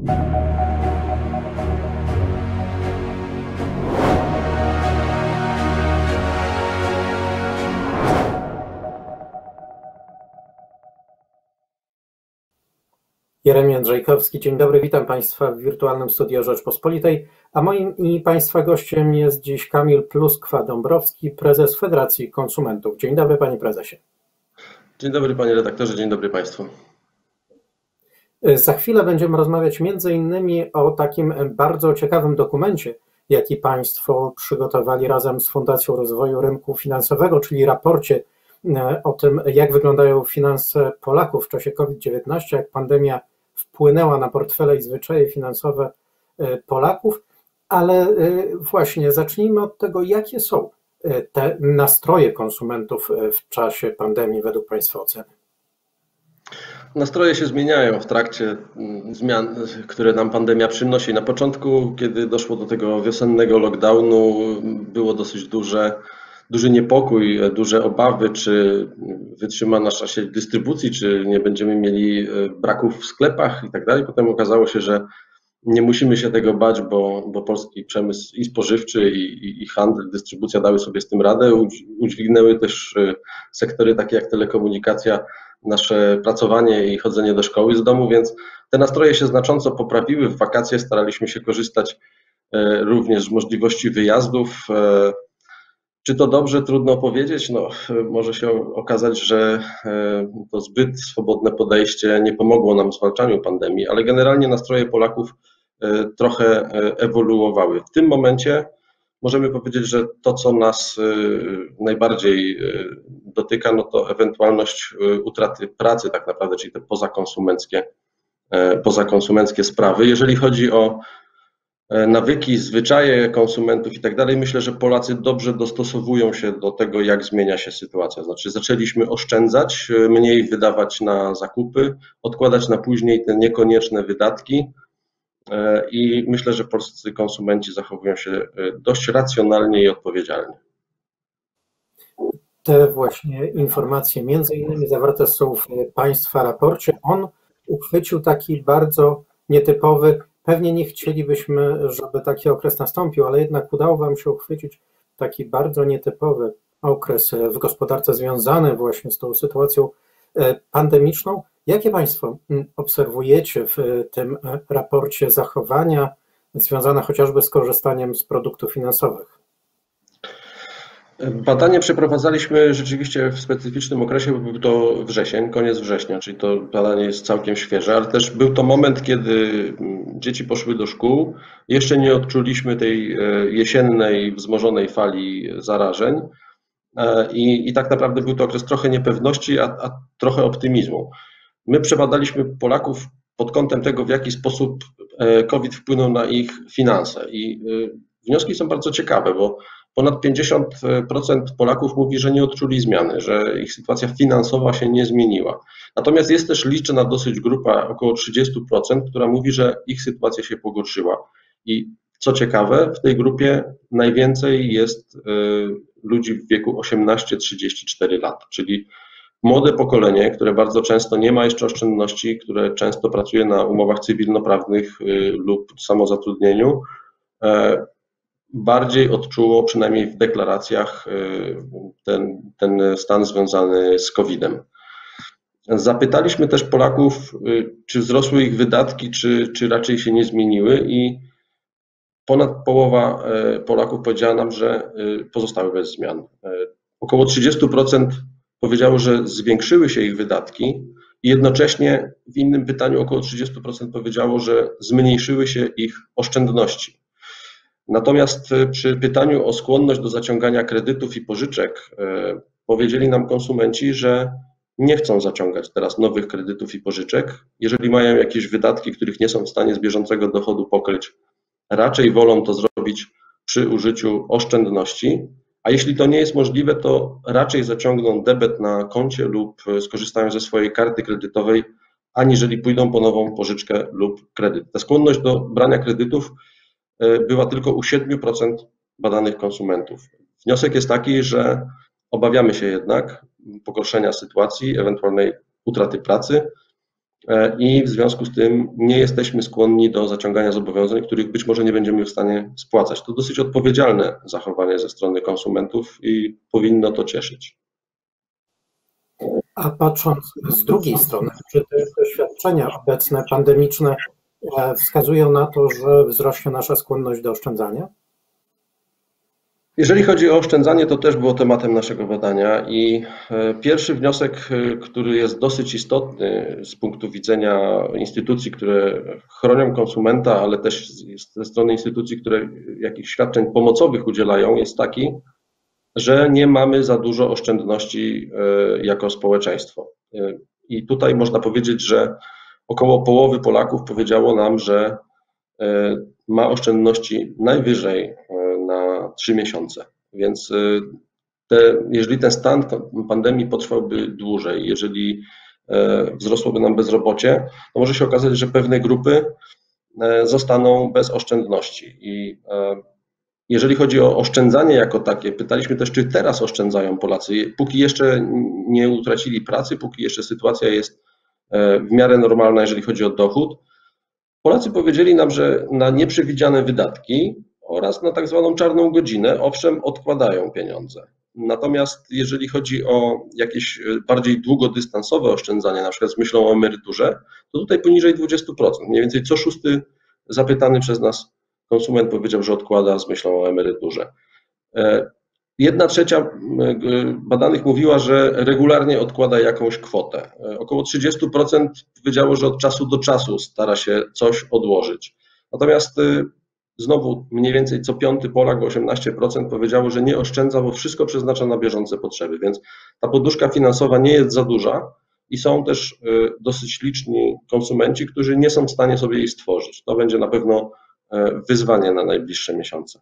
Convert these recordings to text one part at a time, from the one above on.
Jeremy Jędrzejkowski, dzień dobry, witam Państwa w wirtualnym studio Rzeczpospolitej, a moim i Państwa gościem jest dziś Kamil Pluskwa-Dąbrowski, prezes Federacji Konsumentów. Dzień dobry, Panie Prezesie. Dzień dobry, Panie Redaktorze, dzień dobry Państwu. Za chwilę będziemy rozmawiać między innymi o takim bardzo ciekawym dokumencie, jaki Państwo przygotowali razem z Fundacją Rozwoju Rynku Finansowego, czyli raporcie o tym, jak wyglądają finanse Polaków w czasie COVID-19, jak pandemia wpłynęła na portfele i zwyczaje finansowe Polaków, ale właśnie zacznijmy od tego, jakie są te nastroje konsumentów w czasie pandemii według Państwa oceny. Nastroje się zmieniają w trakcie zmian, które nam pandemia przynosi. Na początku, kiedy doszło do tego wiosennego lockdownu, było dosyć duży niepokój, duże obawy, czy wytrzyma nasza sieć dystrybucji, czy nie będziemy mieli braków w sklepach i tak dalej. Potem okazało się, że nie musimy się tego bać, bo polski przemysł i spożywczy, i handel, dystrybucja dały sobie z tym radę. Udźwignęły też sektory takie jak telekomunikacja, nasze pracowanie i chodzenie do szkoły z domu, więc te nastroje się znacząco poprawiły. W wakacje staraliśmy się korzystać również z możliwości wyjazdów. Czy to dobrze? Trudno powiedzieć. No, może się okazać, że to zbyt swobodne podejście nie pomogło nam w zwalczaniu pandemii, ale generalnie nastroje Polaków trochę ewoluowały. W tym momencie możemy powiedzieć, że to, co nas najbardziej dotyka, no to ewentualność utraty pracy tak naprawdę, czyli te pozakonsumenckie sprawy. Jeżeli chodzi o nawyki, zwyczaje konsumentów i tak dalej, myślę, że Polacy dobrze dostosowują się do tego, jak zmienia się sytuacja. Znaczy zaczęliśmy oszczędzać, mniej wydawać na zakupy, odkładać na później te niekonieczne wydatki i myślę, że polscy konsumenci zachowują się dość racjonalnie i odpowiedzialnie. Te właśnie informacje między innymi zawarte są w Państwa raporcie. On uchwycił taki bardzo nietypowy, pewnie nie chcielibyśmy, żeby taki okres nastąpił, ale jednak udało Wam się uchwycić taki bardzo nietypowy okres w gospodarce związany właśnie z tą sytuacją pandemiczną. Jakie Państwo obserwujecie w tym raporcie zachowania związane chociażby z korzystaniem z produktów finansowych? Badanie przeprowadzaliśmy rzeczywiście w specyficznym okresie, bo był to wrzesień, koniec września, czyli to badanie jest całkiem świeże, ale też był to moment, kiedy dzieci poszły do szkół. Jeszcze nie odczuliśmy tej jesiennej, wzmożonej fali zarażeń i tak naprawdę był to okres trochę niepewności, a trochę optymizmu. My przebadaliśmy Polaków pod kątem tego, w jaki sposób COVID wpłynął na ich finanse i wnioski są bardzo ciekawe, bo ponad 50% Polaków mówi, że nie odczuli zmiany, że ich sytuacja finansowa się nie zmieniła. Natomiast jest też liczna dosyć grupa, około 30%, która mówi, że ich sytuacja się pogorszyła. I co ciekawe, w tej grupie najwięcej jest ludzi w wieku 18-34 lat, czyli młode pokolenie, które bardzo często nie ma jeszcze oszczędności, które często pracuje na umowach cywilnoprawnych lub samozatrudnieniu, bardziej odczuło, przynajmniej w deklaracjach, ten stan związany z COVID-em. Zapytaliśmy też Polaków, czy wzrosły ich wydatki, czy raczej się nie zmieniły i ponad połowa Polaków powiedziała nam, że pozostały bez zmian. Około 30% powiedziało, że zwiększyły się ich wydatki i jednocześnie w innym pytaniu około 30% powiedziało, że zmniejszyły się ich oszczędności. Natomiast przy pytaniu o skłonność do zaciągania kredytów i pożyczek powiedzieli nam konsumenci, że nie chcą zaciągać teraz nowych kredytów i pożyczek. Jeżeli mają jakieś wydatki, których nie są w stanie z bieżącego dochodu pokryć, raczej wolą to zrobić przy użyciu oszczędności, a jeśli to nie jest możliwe, to raczej zaciągną debet na koncie lub skorzystają ze swojej karty kredytowej, aniżeli pójdą po nową pożyczkę lub kredyt. Ta skłonność do brania kredytów była tylko u 7% badanych konsumentów. Wniosek jest taki, że obawiamy się jednak pogorszenia sytuacji, ewentualnej utraty pracy i w związku z tym nie jesteśmy skłonni do zaciągania zobowiązań, których być może nie będziemy w stanie spłacać. To dosyć odpowiedzialne zachowanie ze strony konsumentów i powinno to cieszyć. A patrząc z drugiej strony, czy te doświadczenia obecne, pandemiczne, wskazują na to, że wzrośnie nasza skłonność do oszczędzania? Jeżeli chodzi o oszczędzanie, to też było tematem naszego badania i pierwszy wniosek, który jest dosyć istotny z punktu widzenia instytucji, które chronią konsumenta, ale też ze strony instytucji, które jakichś świadczeń pomocowych udzielają, jest taki, że nie mamy za dużo oszczędności jako społeczeństwo. I tutaj można powiedzieć, że około połowy Polaków powiedziało nam, że ma oszczędności najwyżej na 3 miesiące. Więc jeżeli ten stan pandemii potrwałby dłużej, jeżeli wzrosłoby nam bezrobocie, to może się okazać, że pewne grupy zostaną bez oszczędności. I jeżeli chodzi o oszczędzanie jako takie, pytaliśmy też, czy teraz oszczędzają Polacy, póki jeszcze nie utracili pracy, póki jeszcze sytuacja jest w miarę normalna, jeżeli chodzi o dochód. Polacy powiedzieli nam, że na nieprzewidziane wydatki oraz na tak zwaną czarną godzinę, owszem, odkładają pieniądze. Natomiast jeżeli chodzi o jakieś bardziej długodystansowe oszczędzanie, na przykład z myślą o emeryturze, to tutaj poniżej 20%. Mniej więcej co szósty zapytany przez nas konsument powiedział, że odkłada z myślą o emeryturze. 1/3 badanych mówiła, że regularnie odkłada jakąś kwotę. Około 30% powiedziało, że od czasu do czasu stara się coś odłożyć. Natomiast znowu mniej więcej co piąty Polak, 18% powiedziało, że nie oszczędza, bo wszystko przeznacza na bieżące potrzeby, więc ta poduszka finansowa nie jest za duża i są też dosyć liczni konsumenci, którzy nie są w stanie sobie jej stworzyć. To będzie na pewno wyzwanie na najbliższe miesiące.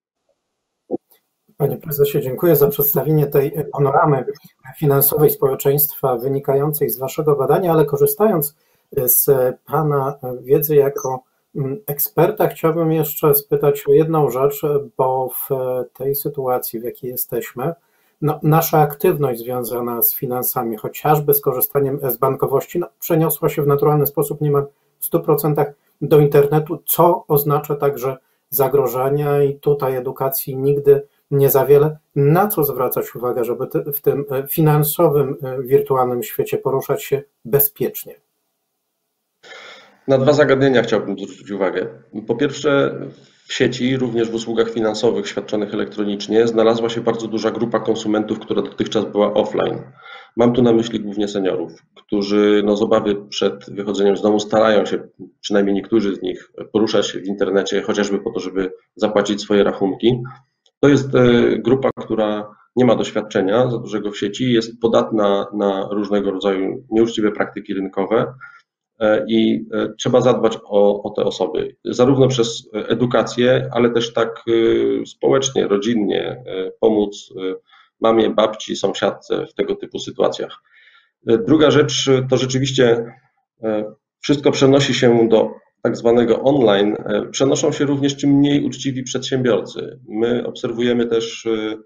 Panie prezesie, dziękuję za przedstawienie tej panoramy finansowej społeczeństwa wynikającej z waszego badania, ale korzystając z pana wiedzy jako eksperta, chciałbym jeszcze spytać o jedną rzecz, bo w tej sytuacji, w jakiej jesteśmy, nasza aktywność związana z finansami, chociażby z korzystaniem z bankowości, przeniosła się w naturalny sposób niemal w 100% do internetu, co oznacza także zagrożenia i tutaj edukacji nigdy nie za wiele. Na co zwracać uwagę, żeby w tym finansowym, wirtualnym świecie poruszać się bezpiecznie? Na dwa zagadnienia chciałbym zwrócić uwagę. Po pierwsze, w sieci, również w usługach finansowych świadczonych elektronicznie, znalazła się bardzo duża grupa konsumentów, która dotychczas była offline. Mam tu na myśli głównie seniorów, którzy z obawy przed wychodzeniem z domu starają się, przynajmniej niektórzy z nich, poruszać się w internecie, chociażby po to, żeby zapłacić swoje rachunki. To jest grupa, która nie ma doświadczenia za dużego w sieci, jest podatna na różnego rodzaju nieuczciwe praktyki rynkowe i trzeba zadbać o te osoby, zarówno przez edukację, ale też tak społecznie, rodzinnie, pomóc mamie, babci, sąsiadce w tego typu sytuacjach. Druga rzecz to rzeczywiście wszystko przenosi się do tak zwanego online, przenoszą się również czym mniej uczciwi przedsiębiorcy. My obserwujemy też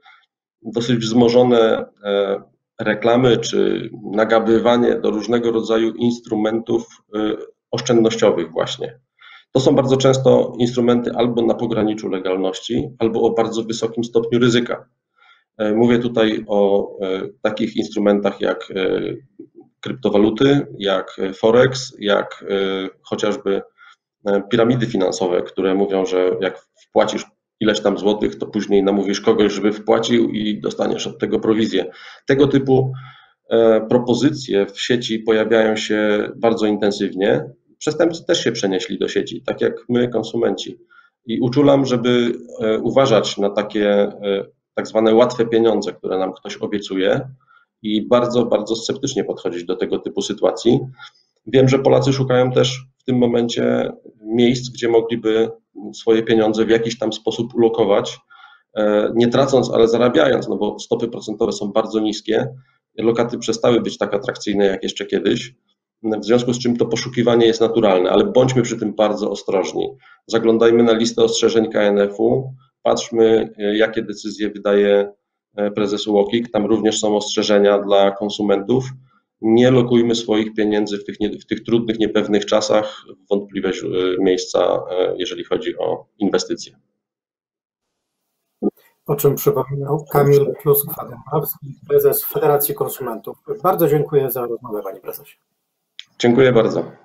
dosyć wzmożone reklamy czy nagabywanie do różnego rodzaju instrumentów oszczędnościowych właśnie. To są bardzo często instrumenty albo na pograniczu legalności, albo o bardzo wysokim stopniu ryzyka. Mówię tutaj o takich instrumentach jak kryptowaluty, jak Forex, jak chociażby piramidy finansowe, które mówią, że jak wpłacisz ileś tam złotych, to później namówisz kogoś, żeby wpłacił i dostaniesz od tego prowizję. Tego typu propozycje w sieci pojawiają się bardzo intensywnie. Przestępcy też się przenieśli do sieci, tak jak my, konsumenci. I uczulam, żeby uważać na takie tak zwane łatwe pieniądze, które nam ktoś obiecuje i bardzo, bardzo sceptycznie podchodzić do tego typu sytuacji. Wiem, że Polacy szukają też w tym momencie miejsc, gdzie mogliby swoje pieniądze w jakiś tam sposób ulokować, nie tracąc, ale zarabiając, no bo stopy procentowe są bardzo niskie, lokaty przestały być tak atrakcyjne jak jeszcze kiedyś, w związku z czym to poszukiwanie jest naturalne, ale bądźmy przy tym bardzo ostrożni. Zaglądajmy na listę ostrzeżeń KNF-u, patrzmy, jakie decyzje wydaje prezes UOKiK, tam również są ostrzeżenia dla konsumentów nie lokujmy swoich pieniędzy w tych trudnych, niepewnych czasach w wątpliwe miejsca, jeżeli chodzi o inwestycje. O czym przypominał Kamil Kluskwa-Dąbrowski, prezes Federacji Konsumentów. Bardzo dziękuję za rozmowę, panie prezesie. Dziękuję bardzo.